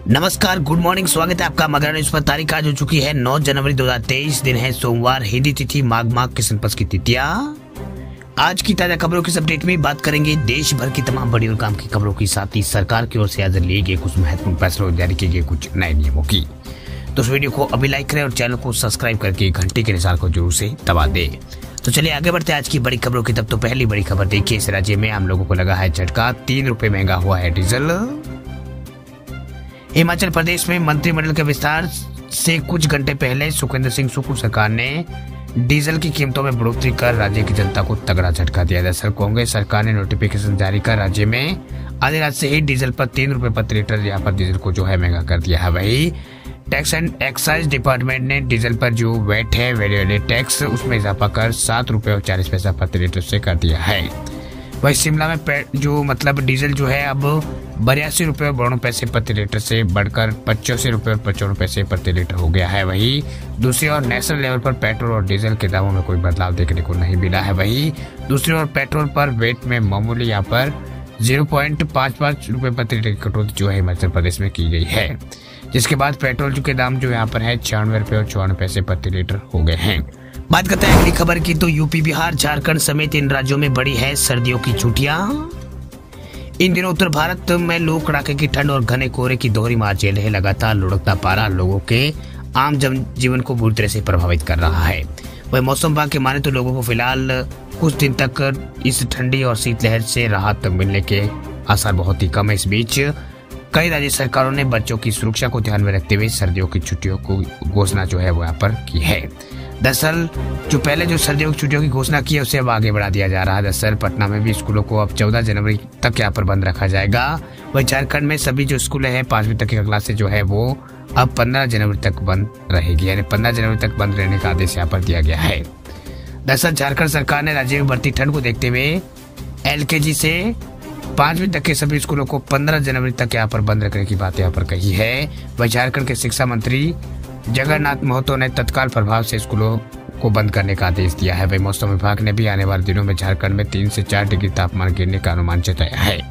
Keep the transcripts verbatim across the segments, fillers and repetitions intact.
नमस्कार, good morning. स्वागत है आपका मगरा न्यूज पर। तारीख आज हो चुकी है नौ जनवरी दो हज़ार तेईस। दिन है सोमवार। हिंदी तिथि माघ माघ कृष्ण पक्ष की तिथियां। आज की ताजा खबरों की अपडेट में बात करेंगे देश भर की तमाम बड़ी और काम की खबरों के साथ ही सरकार की ओर से आज लिए गए कुछ महत्वपूर्ण फैसलों जारी किए गए कुछ नए नियमों की। तो इस वीडियो को अभी लाइक करें और चैनल को सब्सक्राइब करके घंटे के निशान को जरूर से दबा दे। तो चलिए आगे बढ़ते हैं आज की बड़ी खबरों की। तब तो पहली बड़ी खबर देखिए, इस राज्य में हम लोगों को लगा है झटका, तीन रुपए महंगा हुआ है डीजल। हिमाचल प्रदेश में मंत्रिमंडल के विस्तार से कुछ घंटे पहले सुखविंदर सिंह सुक्खू सरकार ने डीजल की कीमतों में बढ़ोतरी कर राज्य की जनता को तगड़ा झटका दिया। दरअसल कांग्रेस सरकार ने नोटिफिकेशन जारी कर राज्य में आधी रात से ही डीजल पर तीन रुपए प्रति लीटर यहाँ पर डीजल को जो है महंगा कर दिया है। वही टैक्स एंड एक्साइज डिपार्टमेंट ने डीजल पर जो वैट है वैल्यू टैक्स उसमें इजाफा कर सात रुपए और चालीस पैसा प्रति लीटर से कर दिया है। वही शिमला में जो मतलब डीजल जो है अब बयासी रुपये और बावन पैसे प्रति लीटर से बढ़कर पचासी रुपये और पचपन पैसे प्रति लीटर हो गया है। वही दूसरी ओर नेशनल लेवल पर पेट्रोल और डीजल के दामों में कोई बदलाव देखने को नहीं मिला है। वही दूसरी ओर पेट्रोल पर वेट में मामूली यहाँ पर जीरो पॉइंट पाँच पाँच रुपये प्रति लीटर की कटौती जो है हिमाचल प्रदेश में की गई है, जिसके बाद पेट्रोल के दाम जो यहाँ पर है छियानवे रुपये और चौवन पैसे प्रति लीटर हो गए हैं। बात करते हैं अगली खबर की। तो यूपी, बिहार, झारखंड समेत इन राज्यों में बढ़ी है सर्दियों की छुट्टियां। इन दिनों उत्तर भारत में लोग कड़ाके की ठंड और घने कोहरे की दोहरी मार झेल रहे। लगातार लुढ़कता पारा लोगों के आम जन जीवन को बुरी तरह से प्रभावित कर रहा है। वही मौसम विभाग के माने तो लोगों को फिलहाल कुछ दिन तक इस ठंडी और शीतलहर से राहत मिलने के आसार बहुत ही कम है। इस बीच कई राज्य सरकारों ने बच्चों की सुरक्षा को ध्यान में रखते हुए सर्दियों की छुट्टियों को घोषणा जो है वो यहाँ पर की है। दरअसल जो पहले जो सर्दियों की छुट्टियों की घोषणा की है उसे अब आगे बढ़ा दिया जा रहा है। दरअसल पटना में भी स्कूलों को अब चौदह जनवरी तक यहाँ पर बंद रखा जाएगा। वही झारखंड में सभी जो स्कूल हैं पांचवी तक की क्लासें जो है वो अब पंद्रह जनवरी तक बंद रहेगी, यानी पंद्रह जनवरी तक बंद रहने का आदेश यहाँ पर दिया गया है। दरअसल झारखंड सरकार ने राज्य में बढ़ती ठंड को देखते हुए एल के जी से पांचवी तक के सभी स्कूलों को पंद्रह जनवरी तक यहाँ पर बंद रखने की बात यहाँ पर कही है। वही झारखंड के शिक्षा मंत्री जगन्नाथ महतो ने तत्काल प्रभाव से स्कूलों को बंद करने का आदेश दिया है। वही मौसम विभाग ने भी आने वाले दिनों में झारखंड में तीन से चार डिग्री तापमान गिरने का अनुमान जताया है।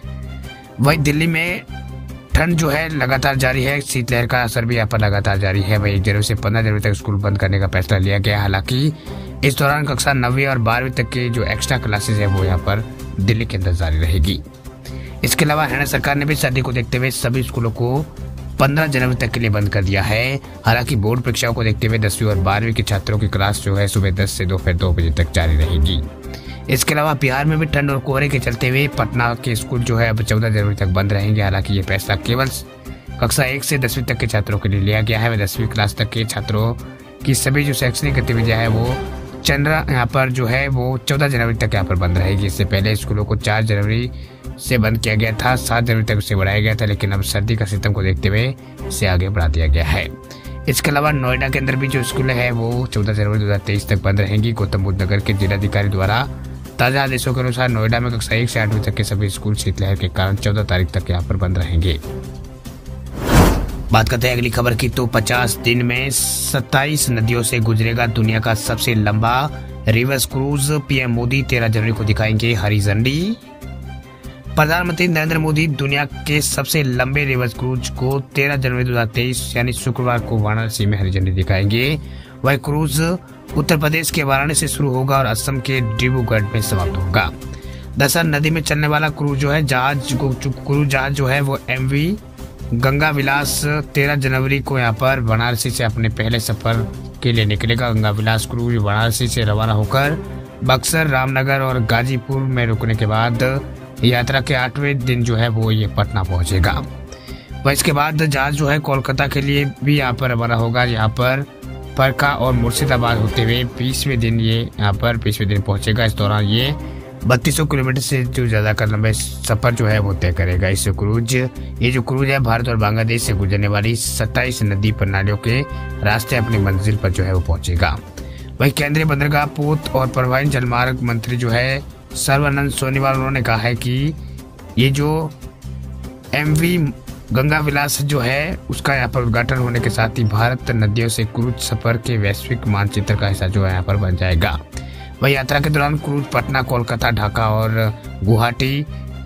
वही दिल्ली में ठंड जो है लगातार जारी है, शीतलहर का असर भी यहाँ पर लगातार जारी है। वही एक जनवरी से पंद्रह जनवरी तक स्कूल बंद करने का फैसला लिया गया। हालांकि इस दौरान कक्षा नौवीं और बारहवीं तक की जो एक्स्ट्रा क्लासेज है वो यहाँ पर दिल्ली के अंदर जारी रहेगी। इसके अलावा हरियाणा सरकार ने भी सर्दी को देखते हुए सभी स्कूलों को पंद्रह जनवरी तक के लिए बंद कर दिया है। हालांकि बोर्ड परीक्षाओं को देखते हुए दसवीं और बारहवीं के छात्रों की क्लास जो है सुबह दस से दोपहर दो बजे तक जारी रहेगी। इसके अलावा बिहार में भी ठंड और कोहरे के चलते हुए पटना के स्कूल जो है अब चौदह जनवरी तक बंद रहेंगे। हालांकि ये फैसला केवल कक्षा एक से दसवीं तक के छात्रों के लिए लिया गया है। दसवीं क्लास तक के छात्रों की सभी जो शैक्षणिक गतिविधियां है वो चंद्रा यहाँ पर जो है वो चौदह जनवरी तक यहाँ पर बंद रहेगी। इससे पहले स्कूलों को चार जनवरी से बंद किया गया था, सात जनवरी तक उसे बढ़ाया गया था, लेकिन अब सर्दी का सिस्टम को देखते हुए इसे आगे बढ़ा दिया गया है। इसके अलावा नोएडा के अंदर भी जो स्कूल है वो चौदह जनवरी दो हज़ार तेईस तक बंद रहेंगी। गौतम बुद्ध नगर के जिलाधिकारी द्वारा ताजा आदेशों के अनुसार नोएडा में कक्षा एक से आठवीं तक के सभी स्कूल शीतलहर के कारण चौदह तारीख तक यहाँ पर बंद रहेंगे। बात करते हैं अगली खबर की। तो पचास दिन में सत्ताईस नदियों से गुजरेगा दुनिया का सबसे लंबा रिवर्स क्रूज। पीएम मोदी तेरह जनवरी को दिखाएंगे हरी झंडी। प्रधानमंत्री नरेंद्र मोदी दुनिया के सबसे लंबे रिवर्स क्रूज को तेरह जनवरी दो हज़ार तेईस यानी शुक्रवार को वाराणसी में हरी झंडी दिखाएंगे। वह क्रूज उत्तर प्रदेश के वाराणसी से शुरू होगा और असम के डिब्रूगढ़ में समाप्त होगा। दरअसल नदी में चलने वाला क्रूज जो है जहाज क्रूज जहाज जो है वो एम वी गंगा विलास तेरह जनवरी को यहाँ पर वाराणसी से अपने पहले सफर के लिए निकलेगा। गंगा विलास क्रूज वाराणसी से रवाना होकर बक्सर, रामनगर और गाजीपुर में रुकने के बाद यात्रा के आठवें दिन जो है वो ये पटना पहुंचेगा। वह इसके बाद जहाज जो है कोलकाता के लिए भी यहाँ पर रवाना होगा। यहाँ पर फरका और मुर्शिदाबाद होते हुए बीसवें दिन ये यहाँ पर बीसवें दिन पहुंचेगा। इस दौरान ये बत्तीस सौ किलोमीटर से जो ज्यादा का लंबा सफर जो है वो तय करेगा। इस क्रूज ये जो क्रूज है भारत और बांग्लादेश से गुजरने वाली सत्ताईस नदी प्रणालियों के रास्ते अपनी मंजिल पर जो है वो पहुंचेगा। वही केंद्रीय बंदरगाह, पोत और परिवहन जलमार्ग मंत्री जो है सर्बानंद सोनोवाल उन्होंने कहा है कि ये जो एम वी गंगा विलास जो है उसका यहाँ पर उद्घाटन होने के साथ ही भारत नदियों से क्रूज सफर के वैश्विक मानचित्र का हिस्सा जो है यहाँ पर बन जाएगा। वही यात्रा के दौरान क्रूज पटना, कोलकाता, ढाका और गुवाहाटी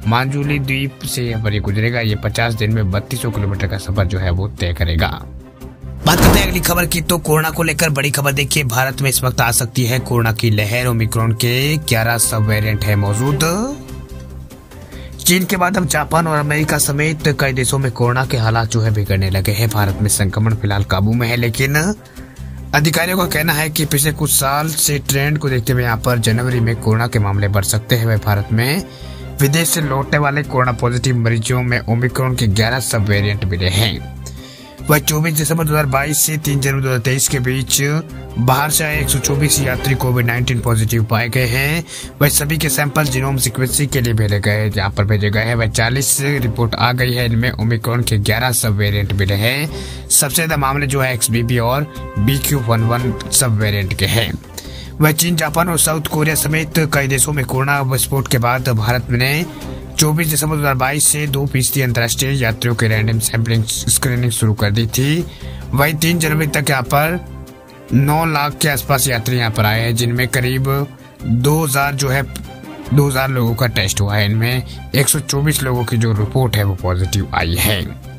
मांजुली द्वीप से यहाँ पर ये गुजरेगा। ये पचास दिन में बत्तीस सौ किलोमीटर का सफर जो है वो तय करेगा। बात करते हैं अगली खबर की, तो कोरोना को लेकर बड़ी खबर देखिए, भारत में इस वक्त आ सकती है कोरोना की लहर। ओमिक्रॉन के ग्यारह सब वेरिएंट है मौजूद। चीन के बाद अब जापान और अमेरिका समेत कई देशों में कोरोना के हालात जो है बिगड़ने लगे हैं। भारत में संक्रमण फिलहाल काबू में है, लेकिन अधिकारियों का कहना है कि पिछले कुछ साल से ट्रेंड को देखते हुए यहाँ पर जनवरी में कोरोना के मामले बढ़ सकते हैं। वह भारत में विदेश से लौटने वाले कोरोना पॉजिटिव मरीजों में ओमिक्रॉन के ग्यारह सब वेरिएंट मिले हैं। वह चौबीस दिसंबर दो हज़ार बाईस से तीन जनवरी दो हज़ार तेईस के बीच बाहर से आए एक सौ चौबीस यात्री कोविड उन्नीस पॉजिटिव पाए गए हैं। वह सभी के सैंपल जीनोम सीक्वेंसिंग के लिए भेजे गए जहां पर भेजे गए हैं। वह चालीस रिपोर्ट आ गई है। इनमें ओमिक्रॉन के ग्यारह सब वेरिएंट मिले हैं। सबसे ज्यादा मामले जो है एक्स बी बी और B Q one one sub variant के हैं। वह चीन, जापान और साउथ कोरिया समेत कई देशों में कोरोना विस्फोट के बाद भारत में चौबीस दिसंबर दो हज़ार बाईस से दो फीसदी अंतर्राष्ट्रीय यात्रियों की रैंडम सैंपलिंग स्क्रीनिंग शुरू कर दी थी। वही तीन जनवरी तक यहाँ पर नौ लाख के आसपास यात्री यहाँ पर आए हैं, जिनमें करीब दो हज़ार जो है दो हज़ार लोगों का टेस्ट हुआ है। इनमें एक सौ चौबीस लोगों की जो रिपोर्ट है वो पॉजिटिव आई है।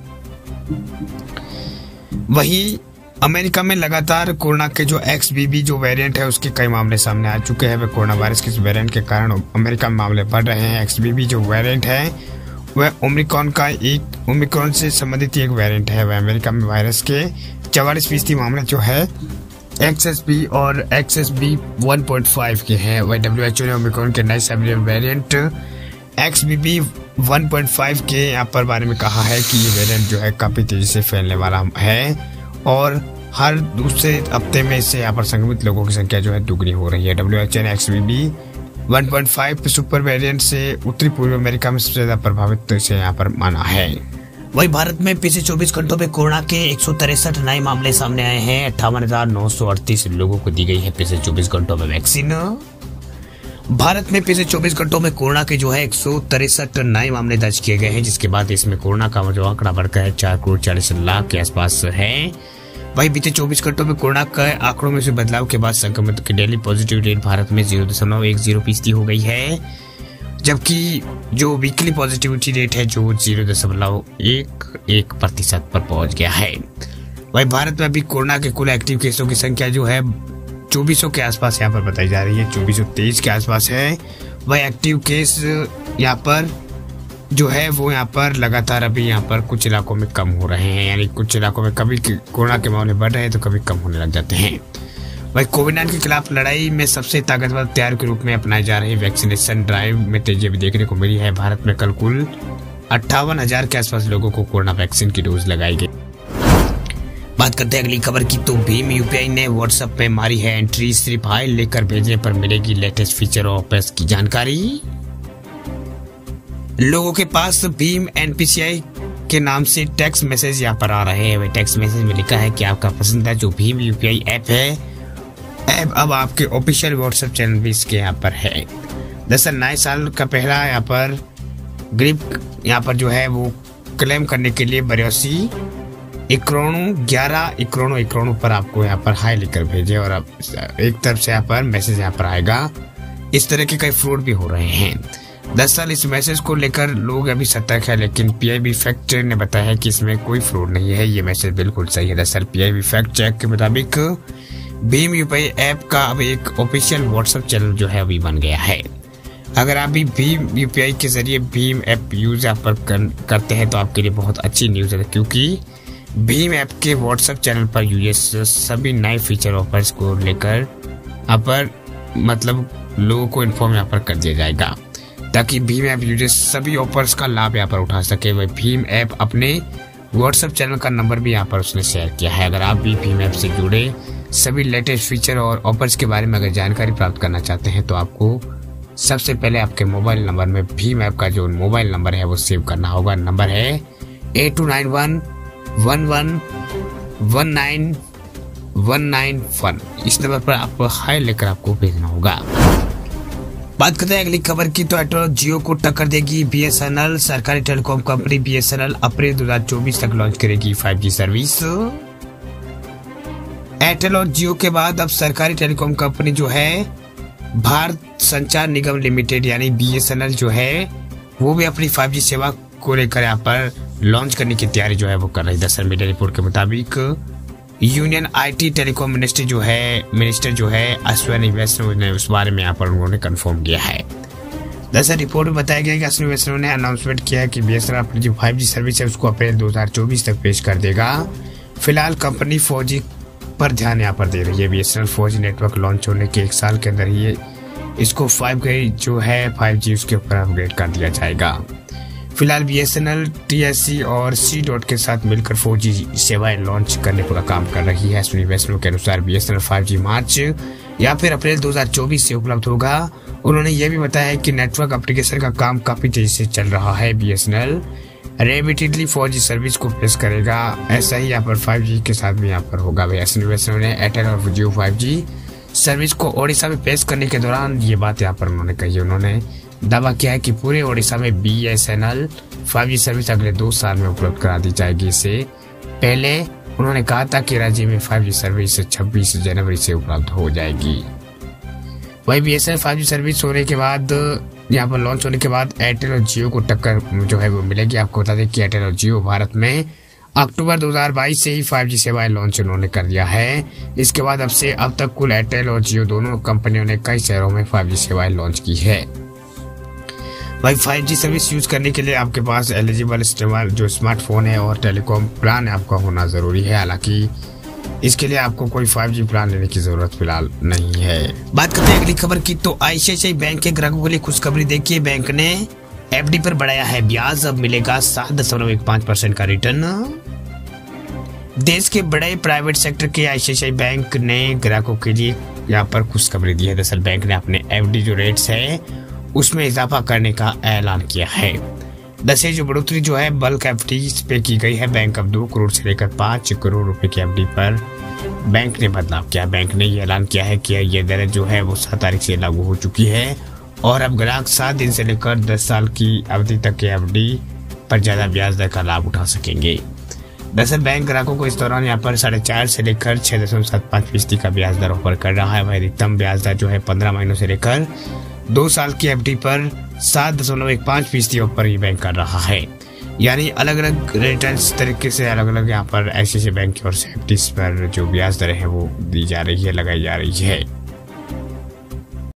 वही अमेरिका में लगातार कोरोना के जो एक्स बी बी जो वेरिएंट है उसके कई मामले सामने आ चुके हैं। वह कोरोना वायरस के वेरिएंट के कारण अमेरिका में मामले बढ़ रहे हैं। एक्स बी बी जो वेरिएंट है वह ओमिक्रॉन का एक ओमिक्रॉन से संबंधित एक वेरिएंट है। वह अमेरिका में वायरस के चवालीस फीसदी मामले जो है एक्स एस बी और X S B one point five के हैं। वह डब्ल्यू एच ओ ने ओमिक्रॉन के नए sub variant X B B one point five के यहाँ पर बारे में कहा है कि ये वेरिएंट जो है काफी तेजी से फैलने वाला है और हर दूसरे हफ्ते में इससे यहाँ पर संक्रमित लोगों की संख्या जो है दुगनी हो रही है। डब्ल्यू एच ओ ने X B B one point five super variant से उत्तरी पूर्व अमेरिका में सबसे ज्यादा प्रभावित से यहाँ पर माना है। वही भारत में पिछले चौबीस घंटों में कोरोना के एक सौ तिरसठ नए मामले सामने आए हैं। अट्ठावन हजार नौ सौ अड़तीस लोगों को दी गई है पिछले चौबीस घंटों में वैक्सीन। भारत में पिछले चौबीस घंटों में कोरोना के जो है एक सौ तिरसठ नए मामले दर्ज किए गए हैं, जिसके बाद इसमें कोरोना का जो आंकड़ा बढ़कर चार करोड़ चालीस लाख के आसपास है। वही बीते चौबीस घंटों में कोरोना के आंकड़ों में से बदलाव के बाद संक्रमित की डेली पॉजिटिव रेट भारत में जीरो दशमलव एक जीरो फीसदी हो गई है, जबकि जो वीकली पॉजिटिविटी रेट है जो जीरो दशमलव एक एक प्रतिशत पर पहुंच गया है। वही भारत में अभी कोरोना के कुल एक्टिव केसों की संख्या जो है चौबीस सौ के आसपास यहाँ पर बताई जा रही है, चौबीस सौ तेईस के आसपास है। वह एक्टिव केस यहाँ पर जो है वो यहाँ पर लगातार अभी यहाँ पर कुछ इलाकों में कम हो रहे हैं, यानी कुछ इलाकों में कभी कोरोना के मामले बढ़ रहे हैं तो कभी कम होने लग जाते हैं। वही कोविड नाइन्टीन के खिलाफ लड़ाई में सबसे ताकतवर हथियार के रूप में अपनाई जा रही वैक्सीनेशन ड्राइव में तेजी भी देखने को मिली है। भारत में कल कुल अट्ठावन हजार के आसपास लोगों को कोरोना वैक्सीन की डोज लगाई गई। बात करते हैं अगली खबर की, तो भीम यूपीआई ने व्हाट्सएप पे मारी है एंट्री। सिर्फ फाइल लेकर भेजने पर मिलेगी लेटेस्ट फीचर और ऑफर्स की जानकारी। लोगों के पास भीम एन पी सी आई के नाम से टेक्स्ट मैसेज यहाँ पर आ रहे हैं। टेक्स्ट मैसेज में लिखा है कि आपका पसंदीदा जो भीम यूपीआई ऐप है, ऐप अब आपके ऑफिशियल व्हाट्सएप चैनल भी इसके यहाँ पर है। दरअसल नए साल का पहला यहाँ पर ग्रिप यहाँ पर जो है वो क्लेम करने के लिए बयासी इक्रोनू ग्यारह इक्रोनू इक्रोनू पर आपको यहाँ पर हाई लिखकर भेजे और अब एक तरफ से यहाँ पर मैसेज यहाँ पर आएगा। इस तरह के कई फ्रॉड भी हो रहे हैं। दरअसल इस मैसेज को लेकर लोग अभी सतर्क है, लेकिन पी आई बी फैक्ट ने बताया है कि इसमें कोई फ्रॉड नहीं है, ये मैसेज बिल्कुल सही है। दरअसल P I B fact check के मुताबिक भीम यूपीआई ऐप का अब एक ऑफिशियल व्हाट्सएप चैनल जो है अभी बन गया है। अगर आप भी भीम यूपीआई के जरिए भीम ऐप यूज आप पर कर, करते हैं तो आपके लिए बहुत अच्छी न्यूज है, क्योंकि भीम ऐप के व्हाट्सएप चैनल पर यूजर्स सभी नए फीचर ऑफर्स को लेकर यहाँ पर मतलब लोगों को इन्फॉर्म यहाँ पर कर दिया जाएगा, ताकि भीम ऐप यूजर्स सभी ऑफर्स का लाभ यहाँ पर उठा सके। वह भीम ऐप अपने व्हाट्सएप चैनल का नंबर भी यहाँ पर उसने शेयर किया है। अगर आप भी भीम ऐप से जुड़े सभी लेटेस्ट फीचर और ऑफर्स के बारे में अगर जानकारी प्राप्त करना चाहते हैं तो आपको सबसे पहले आपके मोबाइल नंबर में भीम ऐप का जो मोबाइल नंबर है वो सेव करना होगा। नंबर है eight two nine one one one one nine one nine one. इस नंबर पर आप हाई लेकर आपको भेजना होगा। बात करते हैं अगली खबर की, तो एयरटेल और जियो को टक्कर देगी बी एस एन एल। सरकारी telecom company B S N L April दो हज़ार चौबीस तक लॉन्च करेगी फाइव जी सर्विस। एयरटेल और जियो के बाद अब सरकारी टेलीकॉम कंपनी जो है भारत संचार निगम लिमिटेड यानी बी एस एन एल जो है वो भी अपनी फाइव जी सेवा को लेकर यहाँ पर लॉन्च करने की तैयारी जो है वो कर रही है। दरअसल मीडिया रिपोर्ट के मुताबिक यूनियन आईटी टेलीकॉम मिनिस्ट्री जो है मिनिस्टर जो है अश्विनी वैष्णव ने उस बारे में यहाँ पर उन्होंने कंफर्म किया है। दरअसल रिपोर्ट में बताया गया कि अश्विनी वैष्णव ने अनाउंसमेंट किया है कि बीएसएनएल अपनी जो फाइव जी सर्विस है उसको अप्रैल दो हज़ार चौबीस तक पेश कर देगा। फिलहाल कंपनी फोर जी पर ध्यान यहाँ पर दे रही है। BSNL four G network launch होने के एक साल के अंदर ही इसको फाइव जी जो है फाइव जी उसके ऊपर अपग्रेड कर दिया जाएगा। फिलहाल बीएसएनएल टीएससी और सी डॉट के साथ मिलकर फोर जी सेवाएं लॉन्च करने का काम कर रही है। अश्विनी वैष्णव के अनुसार बीएसएनएल फाइव जी मार्च या फिर अप्रैल दो हज़ार चौबीस से उपलब्ध होगा। उन्होंने यह भी बताया है कि नेटवर्क एप्लीकेशन का काम काफी तेजी से चल रहा है। BSNL rapidly four G service को पेश करेगा। ऐसा ही यहाँ पर फाइव जी के साथ भी यहाँ पर होगा। अश्विनी वैष्णव ने एयरटेल और जियो फाइव जी सर्विस को ओडिशा में पेश करने के दौरान ये बात यहाँ पर उन्होंने कही। उन्होंने दावा किया है कि पूरे ओडिशा में बीएसएनएल फाइव जी सर्विस अगले दो साल में उपलब्ध करा दी जाएगी। इससे पहले उन्होंने कहा था कि राज्य में फाइव जी सर्विस छब्बीस जनवरी से उपलब्ध हो जाएगी। वही बीएसएनएल फाइव जी सर्विस होने के बाद यहाँ पर लॉन्च होने के बाद एयरटेल और जियो को टक्कर जो है वो मिलेगी। आपको बता दें कि एयरटेल और जियो भारत में अक्टूबर दो हज़ार बाईस से ही फाइव जी सेवाएं लॉन्च उन्होंने कर दिया है। इसके बाद अब से अब तक कुल एयरटेल और जियो दोनों कंपनियों ने कई शहरों में फाइव जी सेवाएं लॉन्च की है। भाई फाइव जी सर्विस यूज करने के लिए आपके पास एलिजिबल इस्तेमाल जो स्मार्टफोन है और टेलीकॉम प्लान आपका होना जरूरी है। हालांकि इसके लिए आपको कोई फाइव जी प्लान लेने की जरूरत फिलहाल नहीं है। बात करते हैं अगली खबर की, तो आईसीआईसीआई बैंक के ग्राहकों के लिए खुशखबरी। देखिए, बैंक ने एफडी पर बढ़ाया है ब्याज, अब मिलेगा सात दशमलव एक पाँच परसेंट का रिटर्न। देश के बड़े प्राइवेट सेक्टर के आईसीआईसीआई बैंक ने ग्राहकों के लिए यहाँ पर खुशखबरी दी है। दरअसल बैंक ने अपने एफडी जो रेट्स है उसमें इजाफा करने का ऐलान किया है। दसे जो बढ़ोतरी जो है बल्क एफडी पे की गई है। बैंक अब दो करोड़ से लेकर पाँच करोड़ रुपए की एफडी पर बैंक ने बदलाव किया। बैंक ने ये ऐलान किया है कि ये दर जो है वो सात तारीख से लागू हो चुकी है और अब ग्राहक सात दिन से लेकर दस साल की अवधि तक के एफडी पर ज्यादा ब्याज दर का लाभ उठा सकेंगे। दरअसल बैंक ग्राहकों को इस दौरान यहाँ पर साढ़े चार से लेकर छह दशमलव सात पाँच फीसदी का ब्याज दर ऑफर कर रहा है। वह अधिकतम ब्याज दर जो है पंद्रह महीनों से लेकर दो साल की एफडी पर सात दशमलव एक पाँच फीसदी ऑफर ये बैंक कर रहा है। यानी अलग अलग रिटर्न्स तरीके से अलग अलग यहाँ पर ऐसे ऐसे बैंक की ओर से एफडी पर जो ब्याज दरें हैं वो दी जा रही है, लगाई जा रही है।